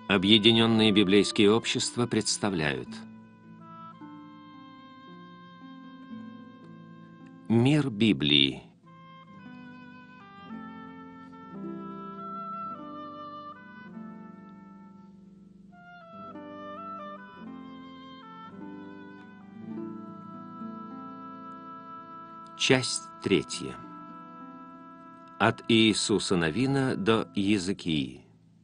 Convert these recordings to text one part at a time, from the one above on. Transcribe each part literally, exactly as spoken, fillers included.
Объединенные библейские общества представляют Мир Библии. Часть третья. От Иисуса Навина до Иезекии.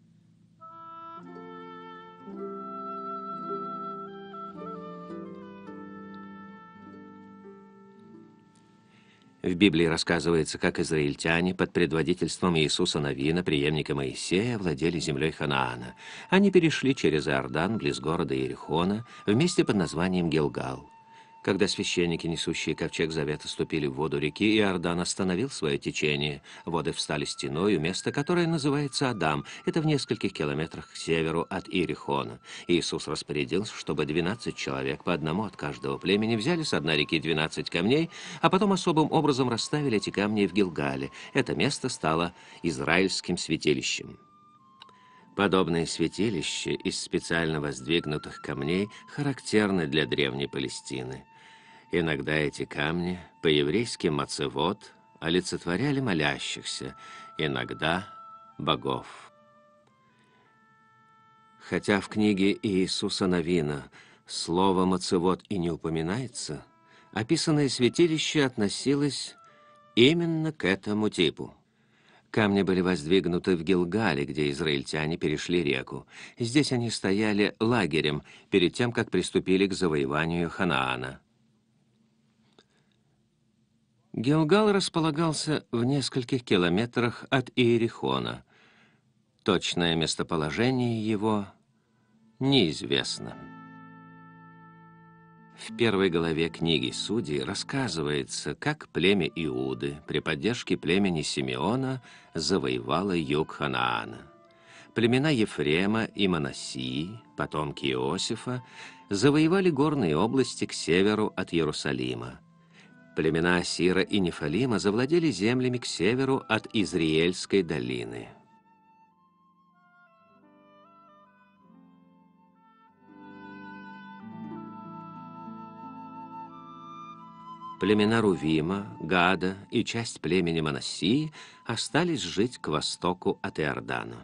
В Библии рассказывается, как израильтяне под предводительством Иисуса Навина, преемника Моисея, владели землей Ханаана. Они перешли через Иордан, близ города Иерихона, в месте под названием Гилгал. Когда священники, несущие ковчег завета, ступили в воду реки, Иордан остановил свое течение. Воды встали стеной у места, которое называется Адам. Это в нескольких километрах к северу от Иерихона. Иисус распорядился, чтобы двенадцать человек, по одному от каждого племени, взяли с дна реки двенадцать камней, а потом особым образом расставили эти камни в Гилгале. Это место стало израильским святилищем. Подобные святилища из специально воздвигнутых камней характерны для древней Палестины. Иногда эти камни, по-еврейски мацевот, олицетворяли молящихся, иногда богов. Хотя в книге Иисуса Навина слово «мацевот» и не упоминается, описанное святилище относилось именно к этому типу. Камни были воздвигнуты в Гилгале, где израильтяне перешли реку. Здесь они стояли лагерем перед тем, как приступили к завоеванию Ханаана. Гилгал располагался в нескольких километрах от Иерихона. Точное местоположение его неизвестно. В первой главе книги Судей рассказывается, как племя Иуды при поддержке племени Симеона завоевало юг Ханаана. Племена Ефрема и Манассии, потомки Иосифа, завоевали горные области к северу от Иерусалима. Племена Асира и Нефалима завладели землями к северу от Изриэльской долины. Племена Рувима, Гада и часть племени Манассии остались жить к востоку от Иордана.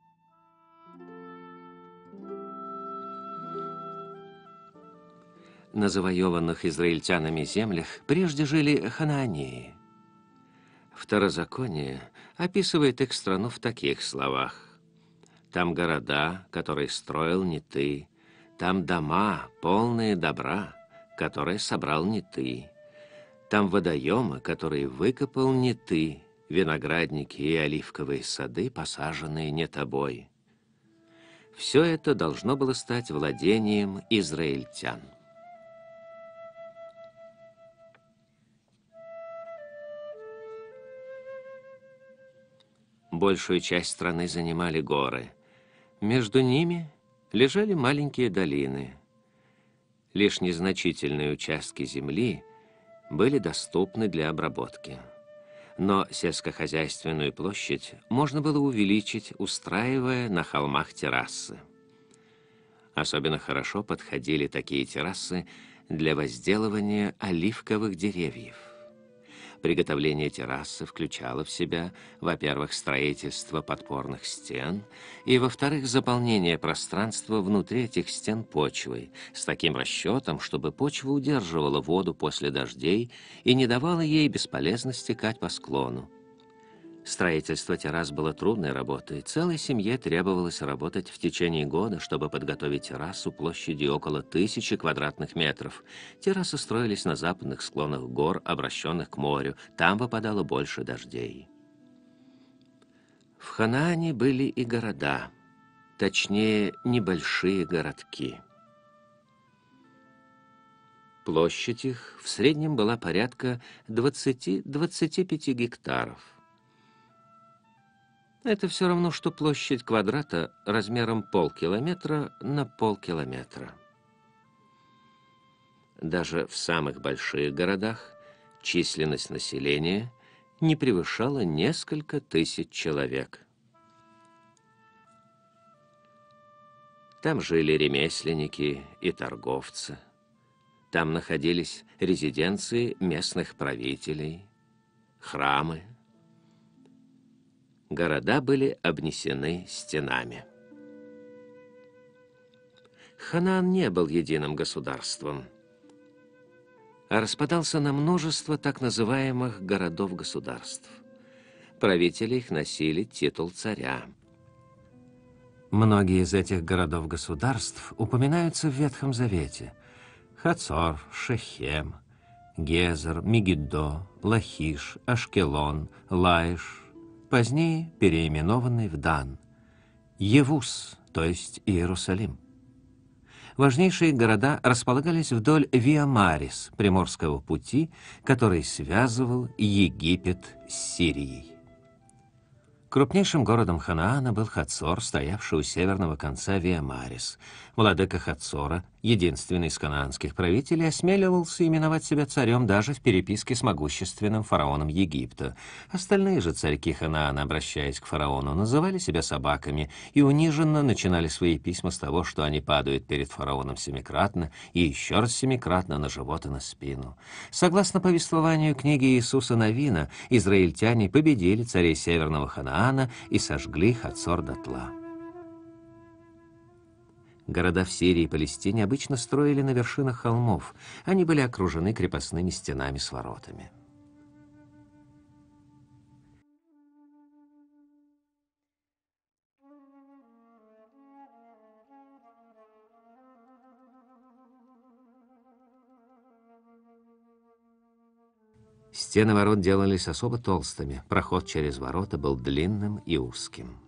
На завоеванных израильтянами землях прежде жили ханаанеи. Второзаконие описывает их страну в таких словах: «Там города, которые строил не ты, там дома, полные добра, которые собрал не ты, там водоемы, которые выкопал не ты, виноградники и оливковые сады, посаженные не тобой». Все это должно было стать владением израильтян. Большую часть страны занимали горы. Между ними лежали маленькие долины. Лишь незначительные участки земли были доступны для обработки. Но сельскохозяйственную площадь можно было увеличить, устраивая на холмах террасы. Особенно хорошо подходили такие террасы для возделывания оливковых деревьев. Приготовление террасы включало в себя, во-первых, строительство подпорных стен, и, во-вторых, заполнение пространства внутри этих стен почвой, с таким расчетом, чтобы почва удерживала воду после дождей и не давала ей бесполезно стекать по склону. Строительство террас было трудной работой. Целой семье требовалось работать в течение года, чтобы подготовить террасу площадью около тысячи квадратных метров. Террасы строились на западных склонах гор, обращенных к морю. Там выпадало больше дождей. В Ханаане были и города, точнее, небольшие городки. Площадь их в среднем была порядка двадцати-двадцати пяти гектаров. Это все равно, что площадь квадрата размером полкилометра на полкилометра. Даже в самых больших городах численность населения не превышала несколько тысяч человек. Там жили ремесленники и торговцы. Там находились резиденции местных правителей, храмы. Города были обнесены стенами. Ханаан не был единым государством, а распадался на множество так называемых городов-государств. Правители их носили титул царя. Многие из этих городов-государств упоминаются в Ветхом Завете. Хацор, Шехем, Гезер, Мегиддо, Лахиш, Ашкелон, Лаиш, позднее переименованный в Дан, Евус, то есть Иерусалим. Важнейшие города располагались вдоль Виа-Марис, Приморского пути, который связывал Египет с Сирией. Крупнейшим городом Ханаана был Хацор, стоявший у северного конца Виа-Марис. Владыка Хацора, единственный из ханаанских правителей, осмеливался именовать себя царем даже в переписке с могущественным фараоном Египта. Остальные же царьки Ханаана, обращаясь к фараону, называли себя собаками и униженно начинали свои письма с того, что они падают перед фараоном семикратно и еще раз семикратно на живот и на спину. Согласно повествованию книги Иисуса Навина, израильтяне победили царей северного Ханаана и сожгли Хацор дотла. Города в Сирии и Палестине обычно строили на вершинах холмов. Они были окружены крепостными стенами с воротами. Стены ворот делались особо толстыми. Проход через ворота был длинным и узким.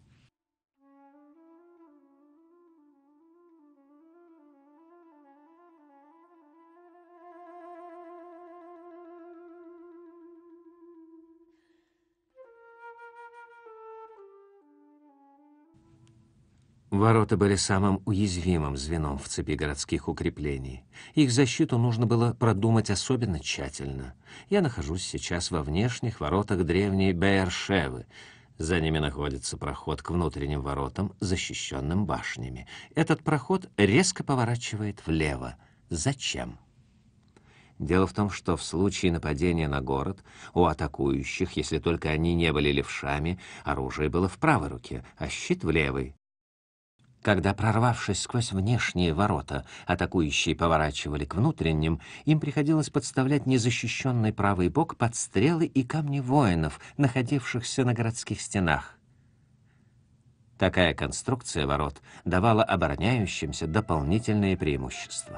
Ворота были самым уязвимым звеном в цепи городских укреплений. Их защиту нужно было продумать особенно тщательно. Я нахожусь сейчас во внешних воротах древней Беэр-Шевы. За ними находится проход к внутренним воротам, защищенным башнями. Этот проход резко поворачивает влево. Зачем? Дело в том, что в случае нападения на город у атакующих, если только они не были левшами, оружие было в правой руке, а щит в левой. Когда, прорвавшись сквозь внешние ворота, атакующие поворачивали к внутренним, им приходилось подставлять незащищенный правый бок под стрелы и камни воинов, находившихся на городских стенах. Такая конструкция ворот давала обороняющимся дополнительные преимущества.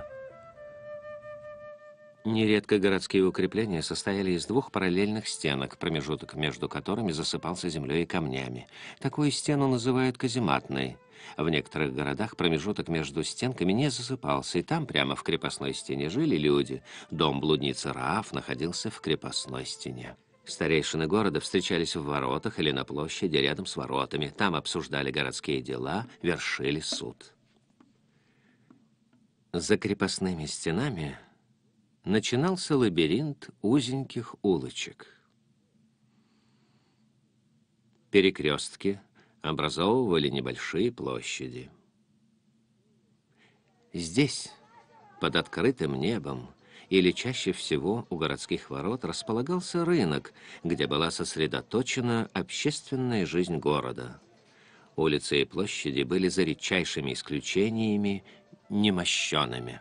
Нередко городские укрепления состояли из двух параллельных стенок, промежуток между которыми засыпался землей и камнями. Такую стену называют казематной. В некоторых городах промежуток между стенками не засыпался, и там прямо в крепостной стене жили люди. Дом блудницы Раав находился в крепостной стене. Старейшины города встречались в воротах или на площади рядом с воротами. Там обсуждали городские дела, вершили суд. За крепостными стенами начинался лабиринт узеньких улочек. Перекрестки образовывали небольшие площади. Здесь, под открытым небом, или чаще всего у городских ворот, располагался рынок, где была сосредоточена общественная жизнь города. Улицы и площади были за редчайшими исключениями немощеными.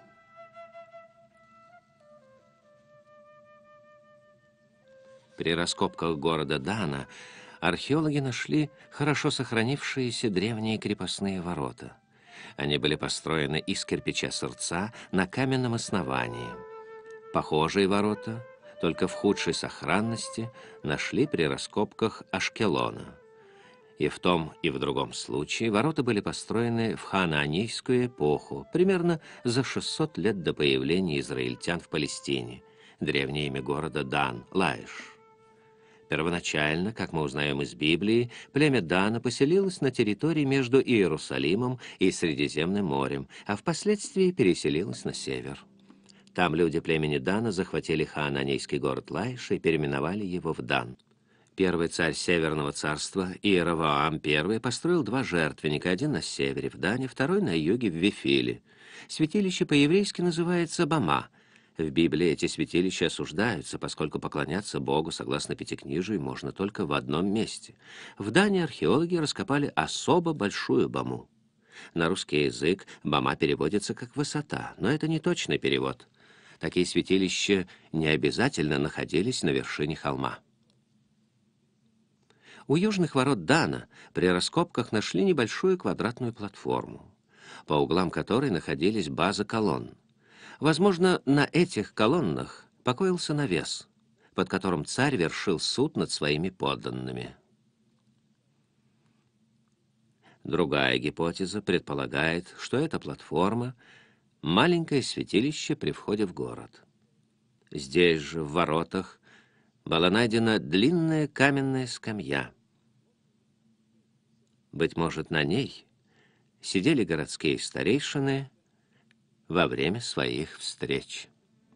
При раскопках города Дана археологи нашли хорошо сохранившиеся древние крепостные ворота. Они были построены из кирпича сырца на каменном основании. Похожие ворота, только в худшей сохранности, нашли при раскопках Ашкелона. И в том, и в другом случае ворота были построены в ханаанейскую эпоху, примерно за шестьсот лет до появления израильтян в Палестине. Древнее имя города Дан, Лаиш. Первоначально, как мы узнаем из Библии, племя Дана поселилось на территории между Иерусалимом и Средиземным морем, а впоследствии переселилось на север. Там люди племени Дана захватили хаананейский город Лаиш и переименовали его в Дан. Первый царь Северного царства, Иеровоам I, построил два жертвенника, один на севере, в Дане, второй на юге, в Вифиле. Святилище по-еврейски называется Бама. В Библии эти святилища осуждаются, поскольку поклоняться Богу, согласно Пятикнижию, можно только в одном месте. В Дане археологи раскопали особо большую Баму. На русский язык Бама переводится как «высота», но это не точный перевод. Такие святилища не обязательно находились на вершине холма. У южных ворот Дана при раскопках нашли небольшую квадратную платформу, по углам которой находились базы колонн. Возможно, на этих колоннах покоился навес, под которым царь вершил суд над своими подданными. Другая гипотеза предполагает, что эта платформа — маленькое святилище при входе в город. Здесь же, в воротах, была найдена длинная каменная скамья. Быть может, на ней сидели городские старейшины во время своих встреч.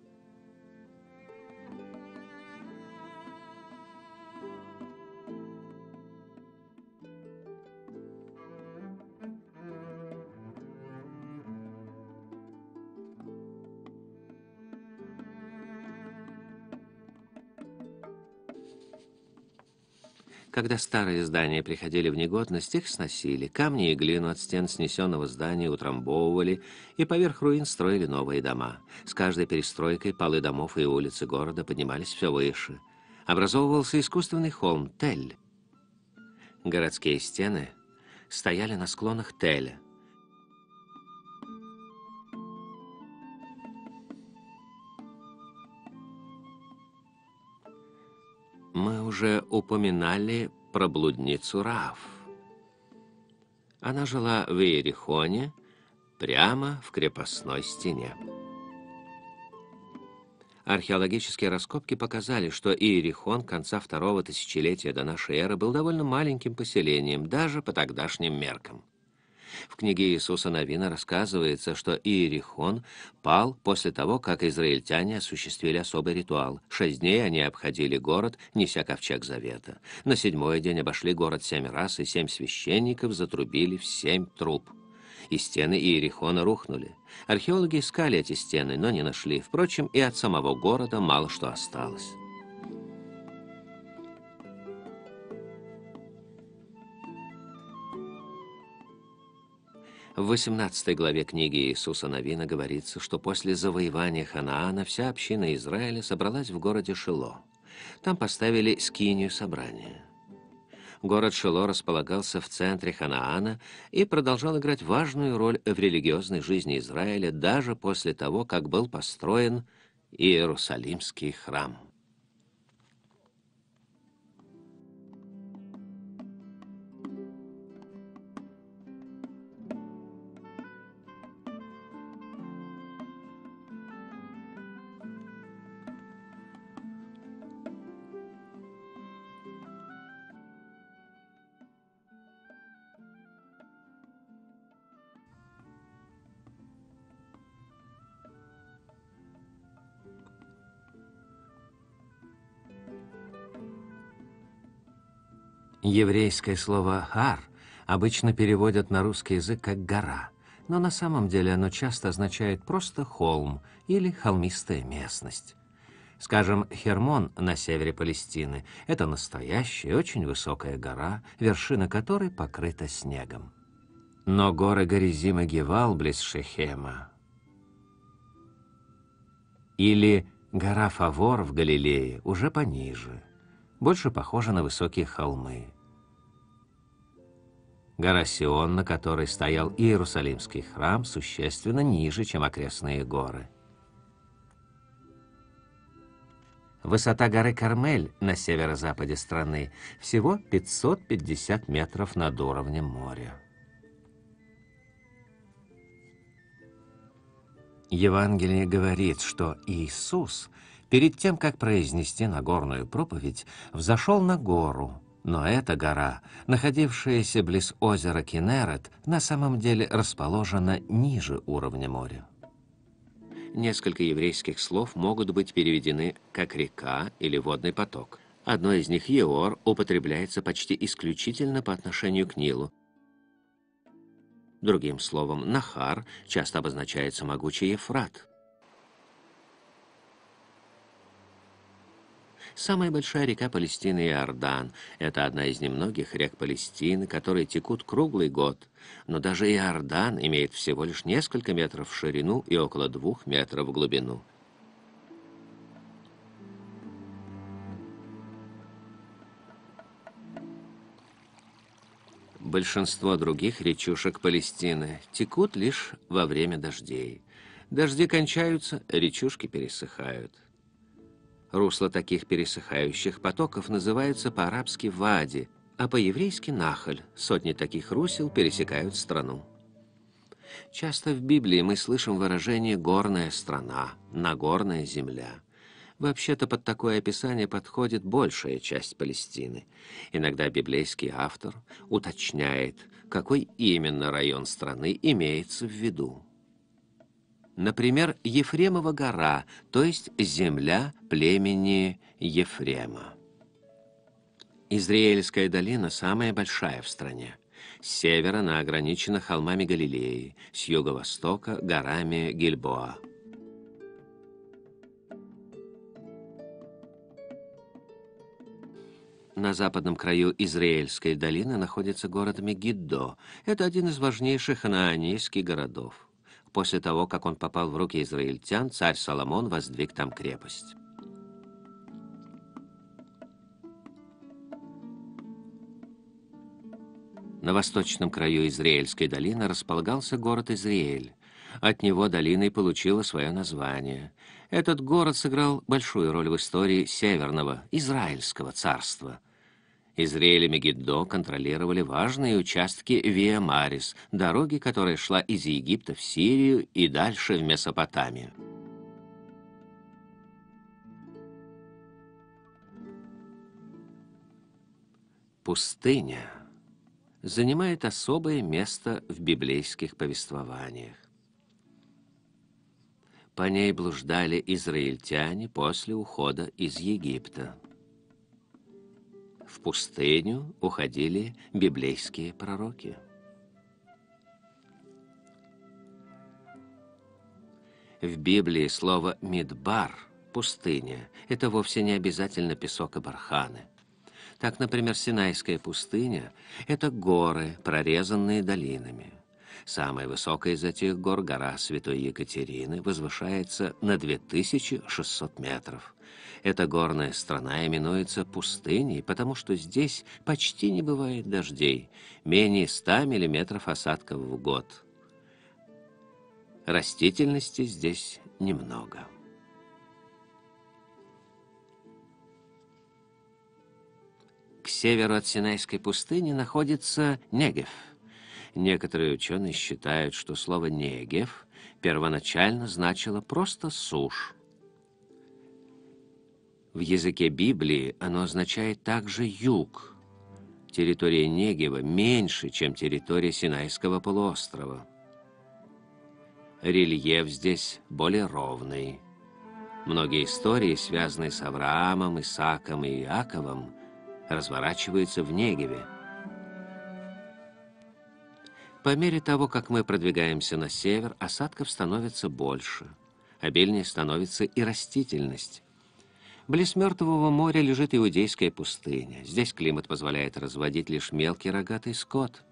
Когда старые здания приходили в негодность, их сносили, камни и глину от стен снесенного здания утрамбовывали и поверх руин строили новые дома. С каждой перестройкой полы домов и улицы города поднимались все выше. Образовывался искусственный холм Тель. Городские стены стояли на склонах Теля. Мы уже упоминали про блудницу Раав. Она жила в Иерихоне, прямо в крепостной стене. Археологические раскопки показали, что Иерихон конца второго тысячелетия до нашей эры был довольно маленьким поселением, даже по тогдашним меркам. В книге Иисуса Навина рассказывается, что Иерихон пал после того, как израильтяне осуществили особый ритуал. Шесть дней они обходили город, неся ковчег завета. На седьмой день обошли город семь раз, и семь священников затрубили в семь труб. И стены Иерихона рухнули. Археологи искали эти стены, но не нашли. Впрочем, и от самого города мало что осталось. В восемнадцатой главе книги Иисуса Навина говорится, что после завоевания Ханаана вся община Израиля собралась в городе Шило. Там поставили скинию собрания. Город Шило располагался в центре Ханаана и продолжал играть важную роль в религиозной жизни Израиля даже после того, как был построен Иерусалимский храм. Еврейское слово «хар» обычно переводят на русский язык как «гора», но на самом деле оно часто означает просто «холм» или «холмистая местность». Скажем, Хермон на севере Палестины — это настоящая, очень высокая гора, вершина которой покрыта снегом. Но горы Горизим и Гевал близ Шехема или гора Фавор в Галилее уже пониже, больше похожа на высокие холмы. Гора Сион, на которой стоял Иерусалимский храм, существенно ниже, чем окрестные горы. Высота горы Кармель на северо-западе страны всего пятьсот пятьдесят метров над уровнем моря. Евангелие говорит, что Иисус, перед тем, как произнести Нагорную проповедь, взошел на гору, но эта гора, находившаяся близ озера Кинерет, на самом деле расположена ниже уровня моря. Несколько еврейских слов могут быть переведены как «река» или «водный поток». Одно из них, Еор, употребляется почти исключительно по отношению к Нилу. Другим словом, Нахар часто обозначается могучий Ефрат. Самая большая река Палестины — Иордан. Это одна из немногих рек Палестины, которые текут круглый год. Но даже Иордан имеет всего лишь несколько метров в ширину и около двух метров в глубину. Большинство других речушек Палестины текут лишь во время дождей. Дожди кончаются, речушки пересыхают. Русла таких пересыхающих потоков называются по-арабски вади, а по-еврейски нахаль. Сотни таких русел пересекают страну. Часто в Библии мы слышим выражение «горная страна», «нагорная земля». Вообще-то под такое описание подходит большая часть Палестины. Иногда библейский автор уточняет, какой именно район страны имеется в виду. Например, Ефремова гора, то есть земля племени Ефрема. Израильская долина самая большая в стране. С севера она ограничена холмами Галилеи, с юго-востока — горами Гильбоа. На западном краю Израильской долины находится город Мегиддо. Это один из важнейших ханаанейских городов. После того, как он попал в руки израильтян, царь Соломон воздвиг там крепость. На восточном краю Израильской долины располагался город Израиль. От него долина и получила свое название. Этот город сыграл большую роль в истории Северного Израильского царства. Израиль и Мегиддо контролировали важные участки Виа Марис, дороги, которая шла из Египта в Сирию и дальше в Месопотамию. Пустыня занимает особое место в библейских повествованиях. По ней блуждали израильтяне после ухода из Египта. В пустыню уходили библейские пророки. В Библии слово «мидбар» — пустыня — это вовсе не обязательно песок и барханы. Так, например, Синайская пустыня — это горы, прорезанные долинами. Самая высокая из этих гор, гора Святой Екатерины, возвышается на две тысячи шестьсот метров. Эта горная страна именуется пустыней, потому что здесь почти не бывает дождей, менее ста миллиметров осадков в год. Растительности здесь немного. К северу от Синайской пустыни находится Негев. Некоторые ученые считают, что слово «негев» первоначально значило просто «сушь». В языке Библии оно означает также «юг». Территория Негева меньше, чем территория Синайского полуострова. Рельеф здесь более ровный. Многие истории, связанные с Авраамом, Исааком и Иаковом, разворачиваются в Негеве. По мере того, как мы продвигаемся на север, осадков становится больше. Обильнее становится и растительность. Близ Мертвого моря лежит Иудейская пустыня. Здесь климат позволяет разводить лишь мелкий рогатый скот.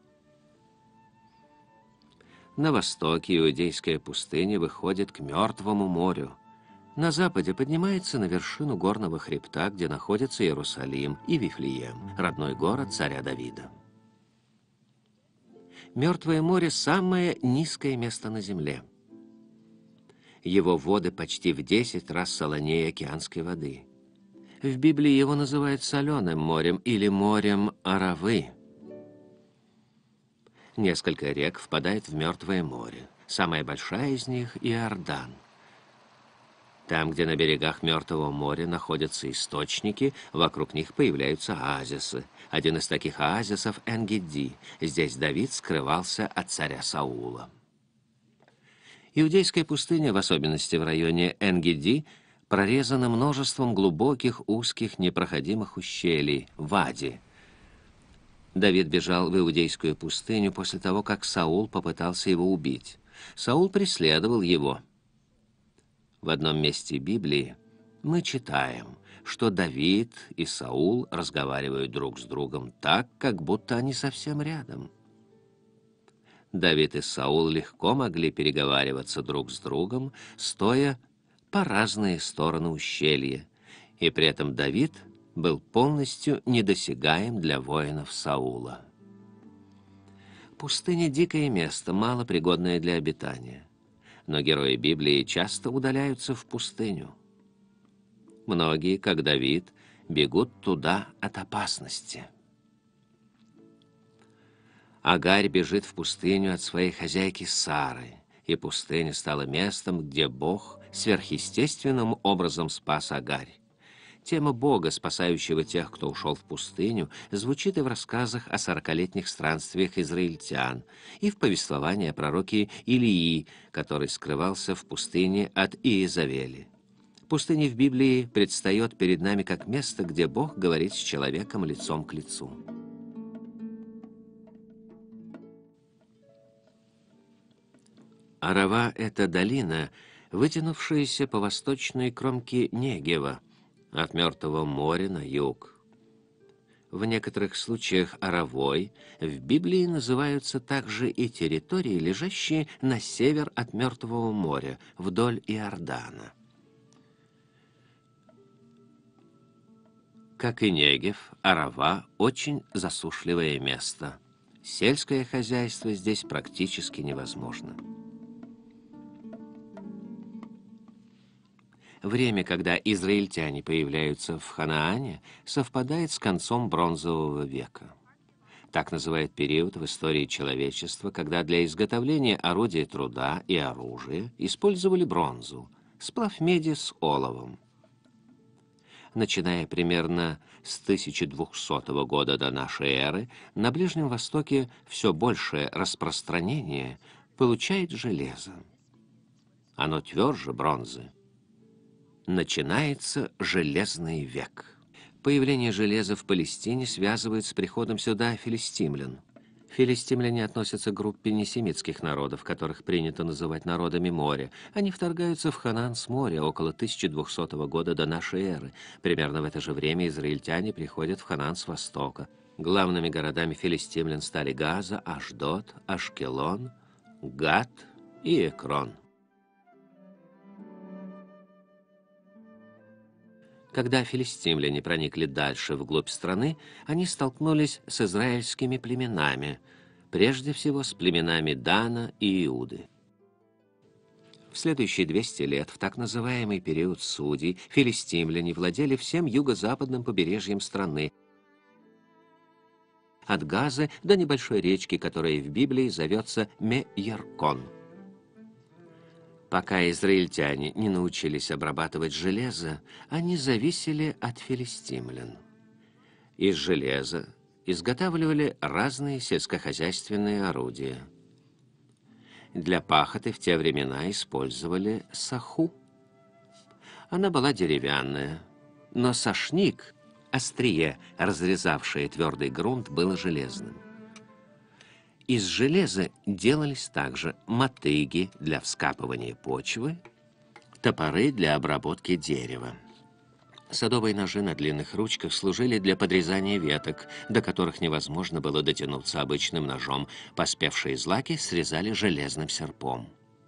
На востоке Иудейская пустыня выходит к Мертвому морю. На западе поднимается на вершину горного хребта, где находится Иерусалим и Вифлеем, родной город царя Давида. Мертвое море – самое низкое место на земле. Его воды почти в десять раз солонее океанской воды. В Библии его называют соленым морем или морем Аравы. Несколько рек впадает в Мертвое море. Самая большая из них – Иордан. Там, где на берегах Мертвого моря находятся источники, вокруг них появляются оазисы. Один из таких оазисов — Эн-Гедди. Здесь Давид скрывался от царя Саула. Иудейская пустыня, в особенности в районе Эн-Гедди, прорезана множеством глубоких, узких, непроходимых ущелий, вади. Давид бежал в Иудейскую пустыню после того, как Саул попытался его убить. Саул преследовал его. В одном месте Библии мы читаем, что Давид и Саул разговаривают друг с другом так, как будто они совсем рядом. Давид и Саул легко могли переговариваться друг с другом, стоя по разные стороны ущелья, и при этом Давид был полностью недосягаем для воинов Саула. Пустыня — дикое место, мало пригодное для обитания. Но герои Библии часто удаляются в пустыню. Многие, как Давид, бегут туда от опасности. Агарь бежит в пустыню от своей хозяйки Сары, и пустыня стала местом, где Бог сверхъестественным образом спас Агарь. Тема Бога, спасающего тех, кто ушел в пустыню, звучит и в рассказах о сорокалетних странствиях израильтян, и в повествовании о пророке Илии, который скрывался в пустыне от Иезавели. Пустыня в Библии предстает перед нами как место, где Бог говорит с человеком лицом к лицу. Арава — это долина, вытянувшаяся по восточной кромке Негева, от Мертвого моря на юг. В некоторых случаях Аравой в Библии называются также и территории, лежащие на север от Мертвого моря, вдоль Иордана. Как и Негев, Арава — очень засушливое место. Сельское хозяйство здесь практически невозможно. Время, когда израильтяне появляются в Ханаане, совпадает с концом Бронзового века. Так называют период в истории человечества, когда для изготовления орудия труда и оружия использовали бронзу, сплав меди с оловом. Начиная примерно с тысяча двухсотого года до нашей эры, на Ближнем Востоке все большее распространение получает железо. Оно тверже бронзы. Начинается Железный век. Появление железа в Палестине связывают с приходом сюда филистимлян. Филистимляне относятся к группе несемитских народов, которых принято называть народами моря. Они вторгаются в Ханаан с моря около тысяча двухсотого года до нашей эры. Примерно в это же время израильтяне приходят в Ханаан с востока. Главными городами филистимлян стали Газа, Ашдод, Ашкелон, Гат и Экрон. Когда филистимляне проникли дальше вглубь страны, они столкнулись с израильскими племенами, прежде всего с племенами Дана и Иуды. В следующие двести лет, в так называемый период судей, филистимляне владели всем юго-западным побережьем страны, от Газы до небольшой речки, которая в Библии зовется Ме-Яркон. Пока израильтяне не научились обрабатывать железо, они зависели от филистимлян. Из железа изготавливали разные сельскохозяйственные орудия. Для пахоты в те времена использовали саху. Она была деревянная, но сошник, острие, разрезавшее твердый грунт, было железным. Из железа делались также мотыги для вскапывания почвы, топоры для обработки дерева. Садовые ножи на длинных ручках служили для подрезания веток, до которых невозможно было дотянуться обычным ножом. Поспевшие злаки срезали железным серпом.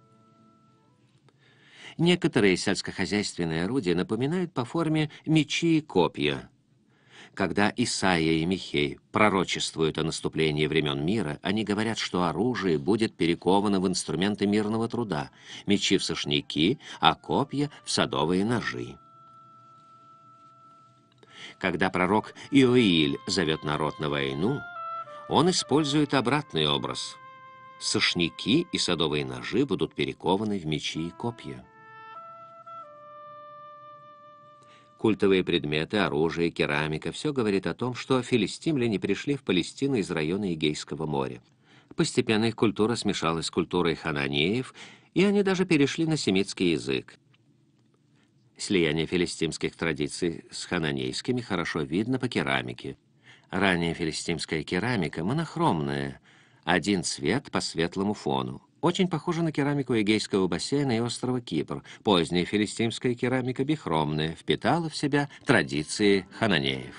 Некоторые сельскохозяйственные орудия напоминают по форме мечи и копья. Когда Исаия и Михей пророчествуют о наступлении времен мира, они говорят, что оружие будет перековано в инструменты мирного труда, мечи в сошники, а копья в садовые ножи. Когда пророк Иоиль зовет народ на войну, он использует обратный образ. Сошники и садовые ножи будут перекованы в мечи и копья. Культовые предметы, оружие, керамика — все говорит о том, что филистимляне пришли в Палестину из района Эгейского моря. Постепенно их культура смешалась с культурой хананеев, и они даже перешли на семитский язык. Слияние филистимских традиций с хананейскими хорошо видно по керамике. Ранняя филистимская керамика монохромная, один цвет по светлому фону. Очень похожа на керамику Эгейского бассейна и острова Кипр. Поздняя филистимская керамика бихромная, впитала в себя традиции хананеев.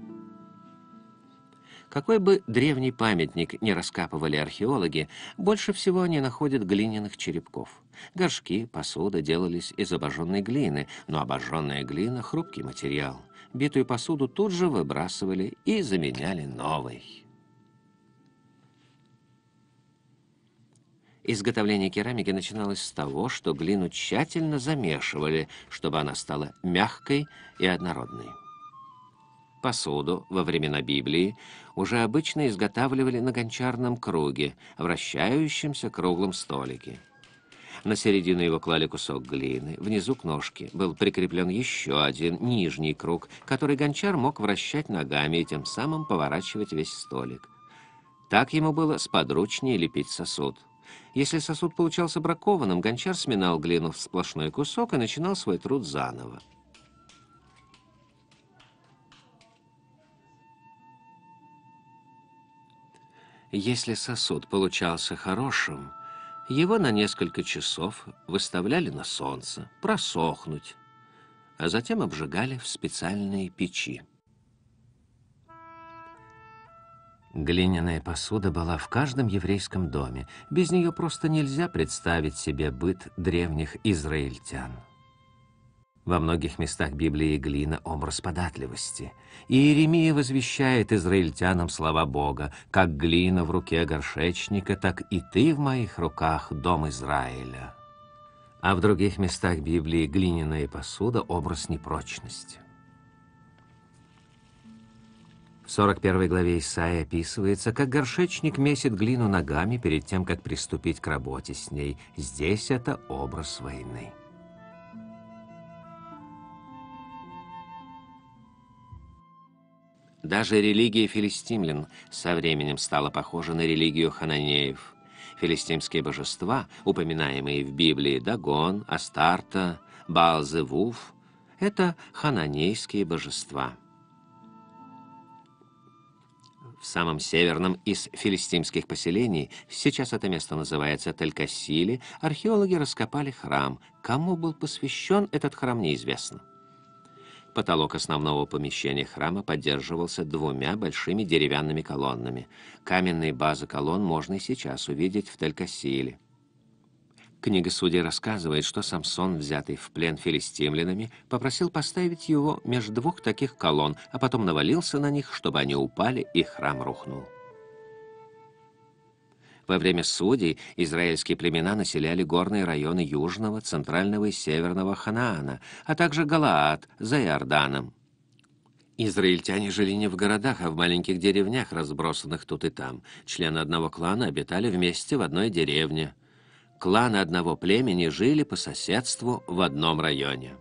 Какой бы древний памятник ни раскапывали археологи, больше всего они находят глиняных черепков. Горшки, посуда делались из обожженной глины, но обожженная глина — хрупкий материал. Битую посуду тут же выбрасывали и заменяли новой. Изготовление керамики начиналось с того, что глину тщательно замешивали, чтобы она стала мягкой и однородной. Посуду во времена Библии уже обычно изготавливали на гончарном круге, вращающемся круглом столике. На середину его клали кусок глины, внизу к ножке был прикреплен еще один нижний круг, который гончар мог вращать ногами и тем самым поворачивать весь столик. Так ему было сподручнее лепить сосуд. Если сосуд получался бракованным, гончар сминал глину в сплошной кусок и начинал свой труд заново. Если сосуд получался хорошим, его на несколько часов выставляли на солнце, просохнуть, а затем обжигали в специальные печи. Глиняная посуда была в каждом еврейском доме. Без нее просто нельзя представить себе быт древних израильтян. Во многих местах Библии глина — образ податливости. И Иеремия возвещает израильтянам слова Бога: «Как глина в руке горшечника, так и ты в моих руках, дом Израиля». А в других местах Библии глиняная посуда — образ непрочности. В сорок первой главе Исаии описывается, как горшечник месит глину ногами перед тем, как приступить к работе с ней. Здесь это образ войны. Даже религия филистимлян со временем стала похожа на религию хананеев. Филистимские божества, упоминаемые в Библии Дагон, Астарта, Баал-Зевуф — это хананейские божества. В самом северном из филистимских поселений, сейчас это место называется Тель-Касили, археологи раскопали храм. Кому был посвящен этот храм, неизвестно. Потолок основного помещения храма поддерживался двумя большими деревянными колоннами. Каменные базы колонн можно и сейчас увидеть в Тель-Касиле. Книга Судей рассказывает, что Самсон, взятый в плен филистимлянами, попросил поставить его между двух таких колонн, а потом навалился на них, чтобы они упали, и храм рухнул. Во время судей израильские племена населяли горные районы Южного, Центрального и Северного Ханаана, а также Галаад за Иорданом. Израильтяне жили не в городах, а в маленьких деревнях, разбросанных тут и там. Члены одного клана обитали вместе в одной деревне. Кланы одного племени жили по соседству в одном районе.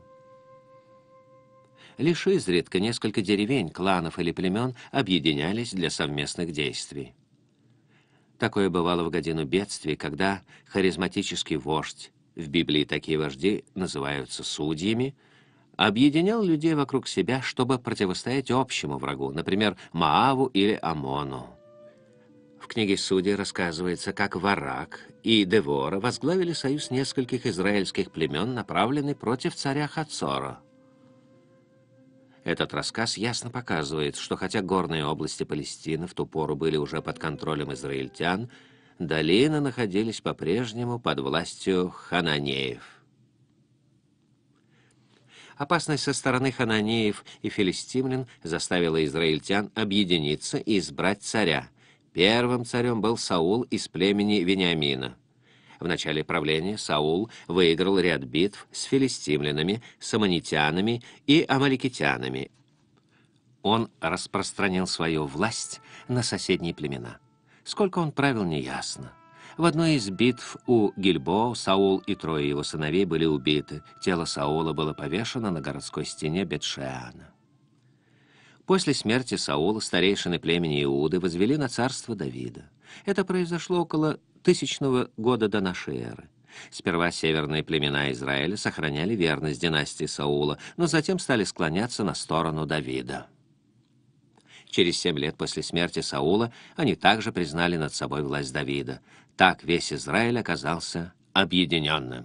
Лишь изредка несколько деревень, кланов или племен объединялись для совместных действий. Такое бывало в годину бедствий, когда харизматический вождь, в Библии такие вожди называются судьями, объединял людей вокруг себя, чтобы противостоять общему врагу, например, Моаву или Амону. В книге Судей рассказывается, как Варак и Девора возглавили союз нескольких израильских племен, направленный против царя Хацора. Этот рассказ ясно показывает, что хотя горные области Палестины в ту пору были уже под контролем израильтян, долины находились по-прежнему под властью хананеев. Опасность со стороны хананеев и филистимлян заставила израильтян объединиться и избрать царя. Первым царем был Саул из племени Вениамина. В начале правления Саул выиграл ряд битв с филистимлянами, с аммонитянами и амаликитянами. Он распространил свою власть на соседние племена. Сколько он правил, неясно. В одной из битв у Гильбоа Саул и трое его сыновей были убиты. Тело Саула было повешено на городской стене Бет-Шеана. После смерти Саула старейшины племени Иуды возвели на царство Давида. Это произошло около тысячного года до нашей эры. Сперва северные племена Израиля сохраняли верность династии Саула, но затем стали склоняться на сторону Давида. Через семь лет после смерти Саула они также признали над собой власть Давида. Так весь Израиль оказался объединенным.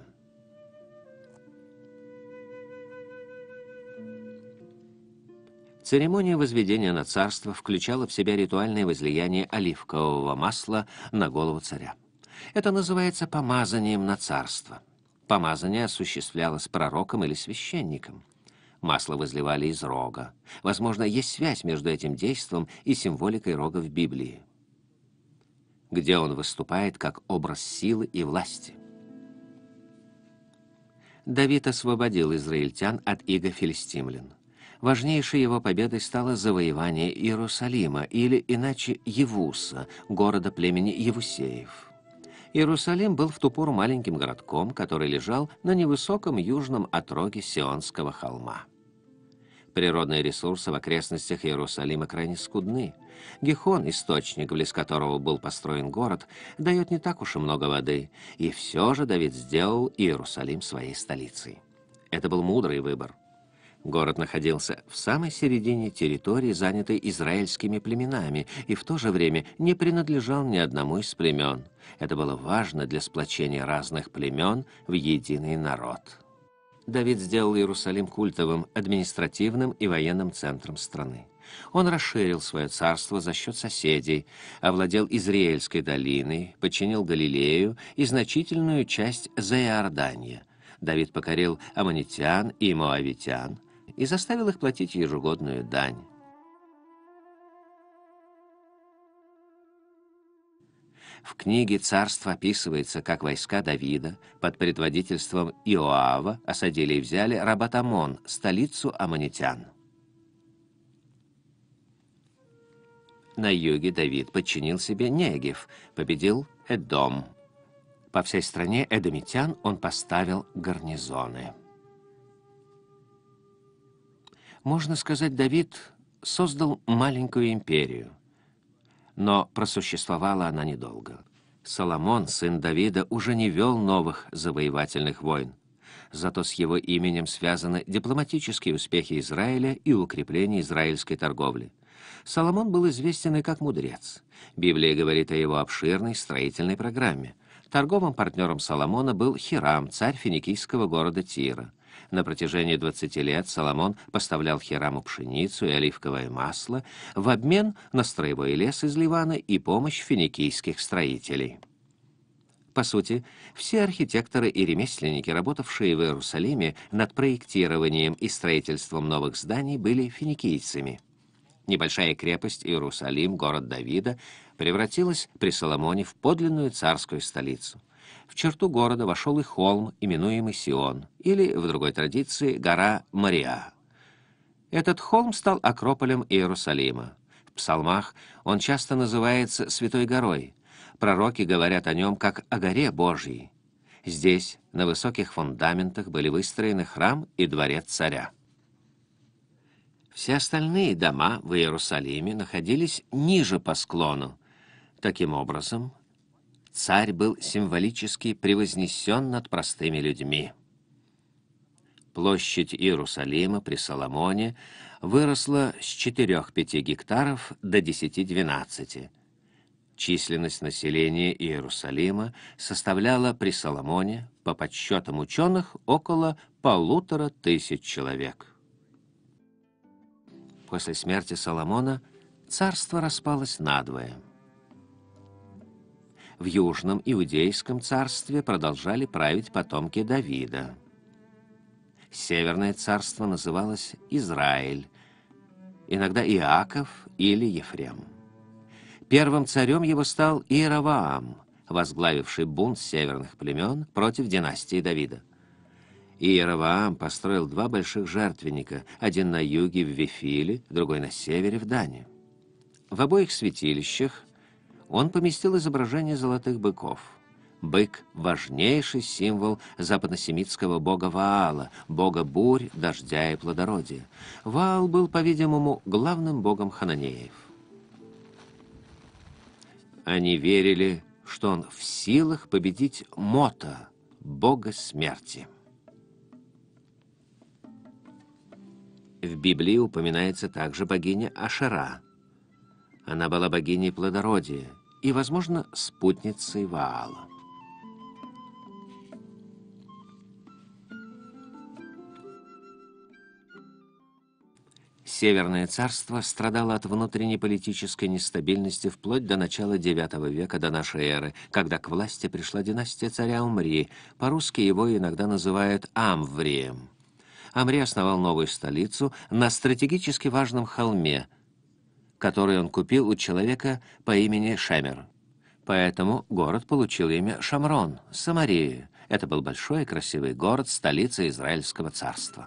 Церемония возведения на царство включала в себя ритуальное возлияние оливкового масла на голову царя. Это называется помазанием на царство. Помазание осуществлялось пророком или священником. Масло возливали из рога. Возможно, есть связь между этим действом и символикой рога в Библии, где он выступает как образ силы и власти. Давид освободил израильтян от ига филистимлян. Важнейшей его победой стало завоевание Иерусалима, или иначе Евуса, города племени Евусеев. Иерусалим был в ту пору маленьким городком, который лежал на невысоком южном отроге Сионского холма. Природные ресурсы в окрестностях Иерусалима крайне скудны. Гихон, источник, близ которого был построен город, дает не так уж и много воды, и все же Давид сделал Иерусалим своей столицей. Это был мудрый выбор. Город находился в самой середине территории, занятой израильскими племенами, и в то же время не принадлежал ни одному из племен. Это было важно для сплочения разных племен в единый народ. Давид сделал Иерусалим культовым, административным и военным центром страны. Он расширил свое царство за счет соседей, овладел Израильской долиной, подчинил Галилею и значительную часть Заиордания. Давид покорил аммонитян и моавитян и заставил их платить ежегодную дань. В книге «Царство» описывается, как войска Давида под предводительством Иоава осадили и взяли Рабат-Амон, столицу аммонитян. На юге Давид подчинил себе Негев, победил Эдом. По всей стране эдомитян он поставил гарнизоны. Можно сказать, Давид создал маленькую империю, но просуществовала она недолго. Соломон, сын Давида, уже не вел новых завоевательных войн. Зато с его именем связаны дипломатические успехи Израиля и укрепление израильской торговли. Соломон был известен и как мудрец. Библия говорит о его обширной строительной программе. Торговым партнером Соломона был Хирам, царь финикийского города Тира. На протяжении двадцати лет Соломон поставлял Хираму пшеницу и оливковое масло в обмен на строевой лес из Ливана и помощь финикийских строителей. По сути, все архитекторы и ремесленники, работавшие в Иерусалиме над проектированием и строительством новых зданий, были финикийцами. Небольшая крепость Иерусалим, город Давида, превратилась при Соломоне в подлинную царскую столицу. В черту города вошел и холм, именуемый Сион, или, в другой традиции, гора Мориа. Этот холм стал акрополем Иерусалима. В псалмах он часто называется Святой горой. Пророки говорят о нем как о горе Божьей. Здесь, на высоких фундаментах, были выстроены храм и дворец царя. Все остальные дома в Иерусалиме находились ниже по склону. Таким образом, царь был символически превознесен над простыми людьми. Площадь Иерусалима при Соломоне выросла с четырёх-пяти гектаров до десяти-двенадцати. Численность населения Иерусалима составляла при Соломоне, по подсчетам ученых, около полутора тысяч человек. После смерти Соломона царство распалось надвое. В Южном Иудейском царстве продолжали править потомки Давида. Северное царство называлось Израиль, иногда Иаков или Ефрем. Первым царем его стал Иеровоам, возглавивший бунт северных племен против династии Давида. Иеровоам построил два больших жертвенника, один на юге в Вифиле, другой на севере в Дане. В обоих святилищах он поместил изображение золотых быков. Бык — важнейший символ западносемитского бога Ваала, бога бурь, дождя и плодородия. Ваал был, по-видимому, главным богом хананеев. Они верили, что он в силах победить Мота, бога смерти. В Библии упоминается также богиня Ашера. Она была богиней плодородия и, возможно, спутницей Ваала. Северное царство страдало от внутренней политической нестабильности вплоть до начала девятого века до нашей эры, когда к власти пришла династия царя Омри. По-русски его иногда называют Амврием. Омри основал новую столицу на стратегически важном холме, который он купил у человека по имени Шемер. Поэтому город получил имя Шамрон, Самария. Это был большой и красивый город, столица Израильского царства.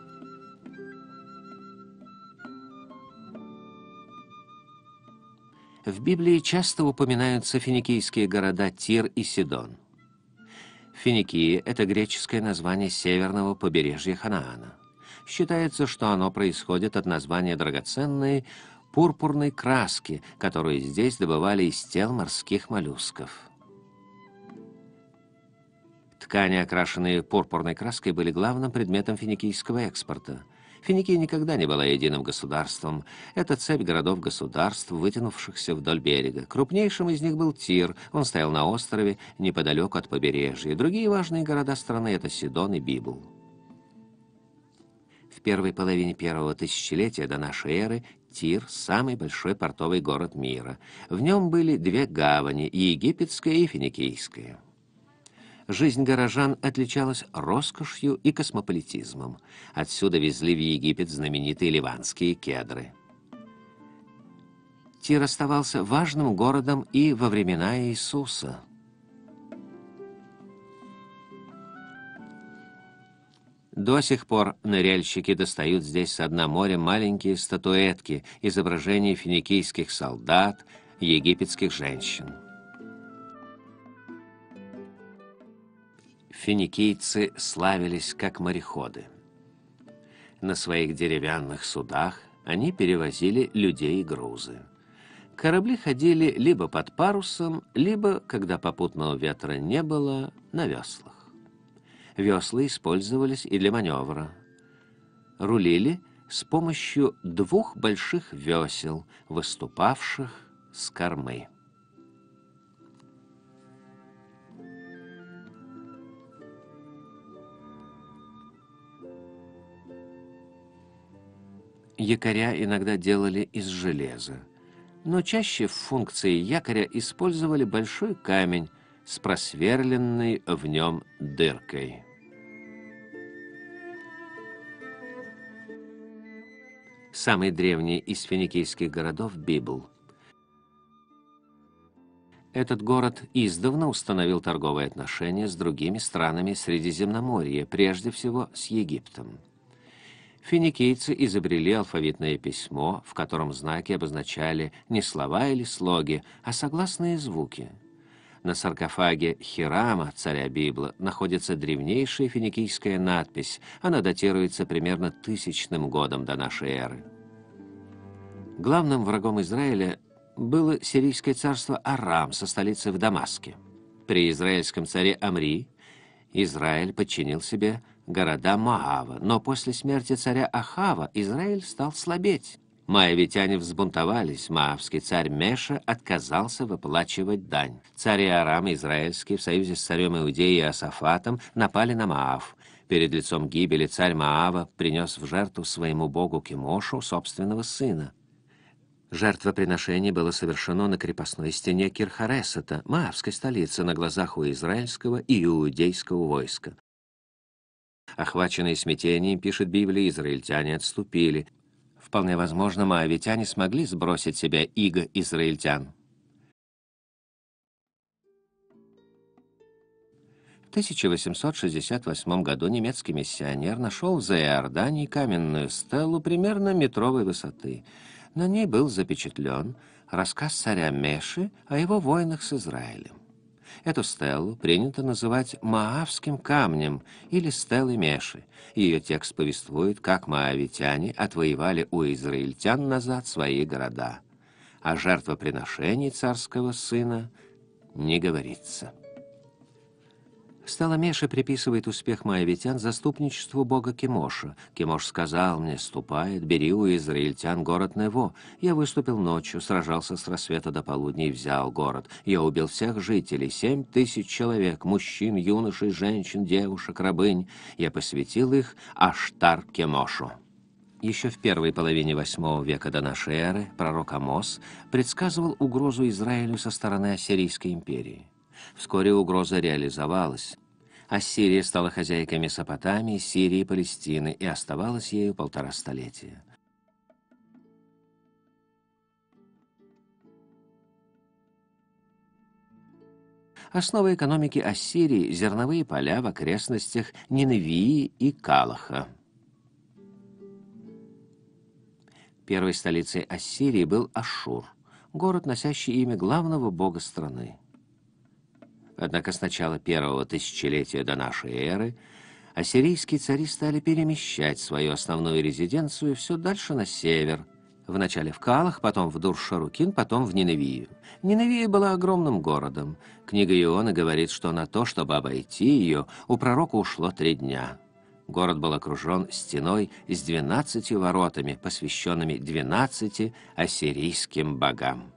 В Библии часто упоминаются финикийские города Тир и Сидон. Финикия — это греческое название северного побережья Ханаана. Считается, что оно происходит от названия драгоценной пурпурной краски, которую здесь добывали из тел морских моллюсков. Ткани, окрашенные пурпурной краской, были главным предметом финикийского экспорта. Финикия никогда не была единым государством. Это цепь городов-государств, вытянувшихся вдоль берега. Крупнейшим из них был Тир. Он стоял на острове неподалеку от побережья. Другие важные города страны — это Сидон и Библ. В первой половине первого тысячелетия до нашей эры Тир — самый большой портовый город мира. В нем были две гавани — египетская и финикийская. Жизнь горожан отличалась роскошью и космополитизмом. Отсюда везли в Египет знаменитые ливанские кедры. Тир оставался важным городом и во времена Иисуса. До сих пор ныряльщики достают здесь со дна моря маленькие статуэтки, изображения финикийских солдат, египетских женщин. Финикийцы славились как мореходы. На своих деревянных судах они перевозили людей и грузы. Корабли ходили либо под парусом, либо, когда попутного ветра не было, на веслах. Весла использовались и для маневра. Рулили с помощью двух больших весел, выступавших с кормы. Якоря иногда делали из железа, но чаще в функции якоря использовали большой камень с просверленной в нем дыркой. Самый древний из финикийских городов — Библ. Этот город издавна установил торговые отношения с другими странами Средиземноморья, прежде всего с Египтом. Финикийцы изобрели алфавитное письмо, в котором знаки обозначали не слова или слоги, а согласные звуки. На саркофаге Хирама, царя Библа, находится древнейшая финикийская надпись. Она датируется примерно тысячным годом до нашей эры. Главным врагом Израиля было сирийское царство Арам со столицей в Дамаске. При израильском царе Омри Израиль подчинил себе города Моава, но после смерти царя Ахава Израиль стал слабеть. Моавитяне взбунтовались, моавский царь Меша отказался выплачивать дань. Царь Арам израильский в союзе с царем Иудеи Иосафатом напали на Моав. Перед лицом гибели царь Моава принес в жертву своему богу Кемошу собственного сына. Жертвоприношение было совершено на крепостной стене Кирхаресета, моавской столицы, на глазах у израильского и иудейского войска. Охваченные смятением, пишет Библия, израильтяне отступили. Вполне возможно, моавитяне смогли сбросить с себя иго израильтян. В тысяча восемьсот шестьдесят восьмом году немецкий миссионер нашел в Заиордании каменную стелу примерно метровой высоты. На ней был запечатлен рассказ царя Меши о его войнах с Израилем. Эту стелу принято называть Моавским камнем или стелой Меши. Ее текст повествует, как моавитяне отвоевали у израильтян назад свои города. О жертвоприношении царского сына не говорится. Сталамеша приписывает успех моавитян заступничеству бога Кемоша. Кемош сказал мне: «Ступай, бери у израильтян город Нево». Я выступил ночью, сражался с рассвета до полудня и взял город. Я убил всех жителей, семь тысяч человек, мужчин, юношей, женщин, девушек, рабынь. Я посвятил их Аштар-Кемошу. Еще в первой половине восьмого века до нашей эры пророк Амос предсказывал угрозу Израилю со стороны Ассирийской империи. Вскоре угроза реализовалась. Ассирия стала хозяйкой Месопотамии, Сирии и Палестины и оставалась ею полтора столетия. Основа экономики Ассирии – зерновые поля в окрестностях Ниневии и Калаха. Первой столицей Ассирии был Ашшур, город, носящий имя главного бога страны. Однако с начала первого тысячелетия до нашей эры ассирийские цари стали перемещать свою основную резиденцию все дальше на север, вначале в Калах, потом в Дур-Шарукин, потом в Ниневию. Ниневия была огромным городом. Книга Иона говорит, что на то, чтобы обойти ее, у пророка ушло три дня. Город был окружен стеной с двенадцатью воротами, посвященными двенадцати ассирийским богам.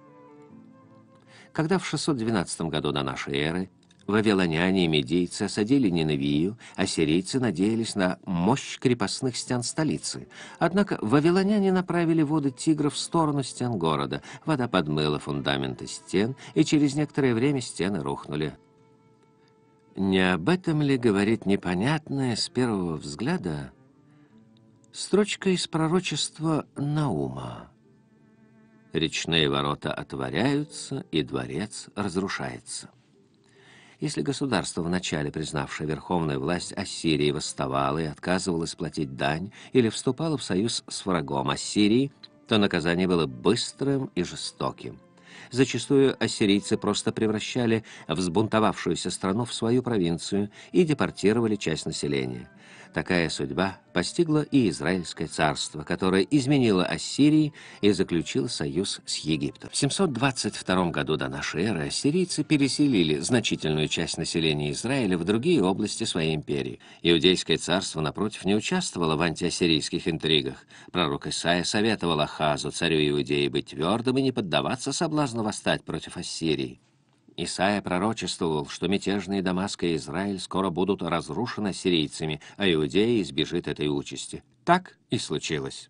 Когда в шестьсот двенадцатом году до нашей эры вавилоняне и медийцы осадили Ниневию, ассирийцы надеялись на мощь крепостных стен столицы. Однако вавилоняне направили воды Тигра в сторону стен города. Вода подмыла фундаменты стен, и через некоторое время стены рухнули. Не об этом ли говорит непонятная с первого взгляда строчка из пророчества Наума? Речные ворота отворяются, и дворец разрушается. Если государство, вначале признавшее верховную власть Ассирии, восставало и отказывалось платить дань или вступало в союз с врагом Ассирии, то наказание было быстрым и жестоким. Зачастую ассирийцы просто превращали взбунтовавшуюся страну в свою провинцию и депортировали часть населения. Такая судьба постигла и Израильское царство, которое изменило Ассирии и заключило союз с Египтом. В семьсот двадцать втором году до нашей эры ассирийцы переселили значительную часть населения Израиля в другие области своей империи. Иудейское царство, напротив, не участвовало в антиассирийских интригах. Пророк Исаия советовал Ахазу, царю Иудеи, быть твердым и не поддаваться соблазну восстать против Ассирии. Исаия пророчествовал, что мятежные Дамаск и Израиль скоро будут разрушены ассирийцами, а Иудея избежит этой участи. Так и случилось.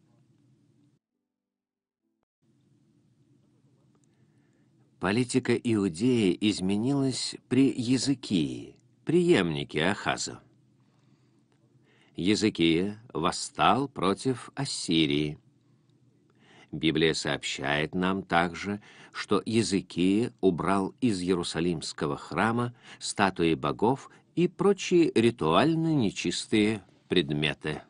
Политика Иудеи изменилась при Езекии, преемнике Ахаза. Езекия восстал против Ассирии. Библия сообщает нам также, что Езекия убрал из Иерусалимского храма статуи богов и прочие ритуально нечистые предметы.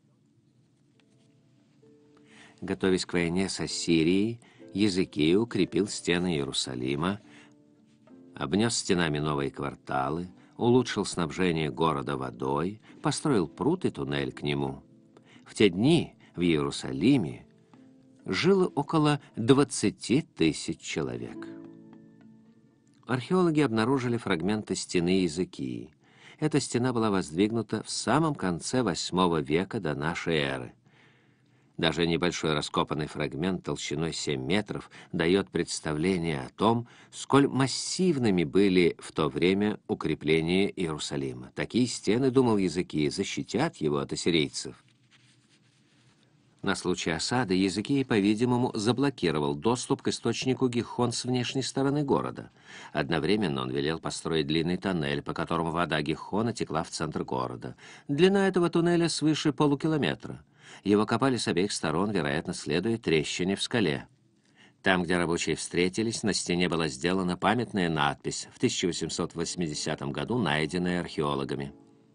Готовясь к войне с Ассирией, Езекия укрепил стены Иерусалима, обнес стенами новые кварталы, улучшил снабжение города водой, построил пруд и туннель к нему. В те дни в Иерусалиме жило около двадцати тысяч человек. Археологи обнаружили фрагменты стены Езекии. Эта стена была воздвигнута в самом конце восьмого века до нашей эры. Даже небольшой раскопанный фрагмент толщиной семь метров дает представление о том, сколь массивными были в то время укрепления Иерусалима. Такие стены, думал Езекия, защитят его от ассирийцев. На случай осады Езекия, по-видимому, заблокировал доступ к источнику Гихон с внешней стороны города. Одновременно он велел построить длинный тоннель, по которому вода Гихона текла в центр города. Длина этого туннеля свыше полукилометра. Его копали с обеих сторон, вероятно, следуя трещине в скале. Там, где рабочие встретились, на стене была сделана памятная надпись, в тысяча восемьсот восьмидесятом году найденная археологами.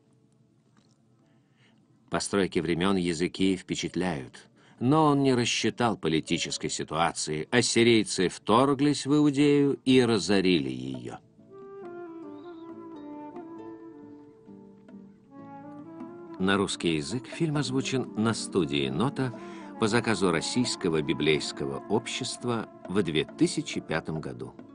Постройки времен Езекии впечатляют, но он не рассчитал политической ситуации. Ассирийцы вторглись в Иудею и разорили ее. На русский язык фильм озвучен на студии «Нота» по заказу Российского библейского общества в две тысячи пятом году.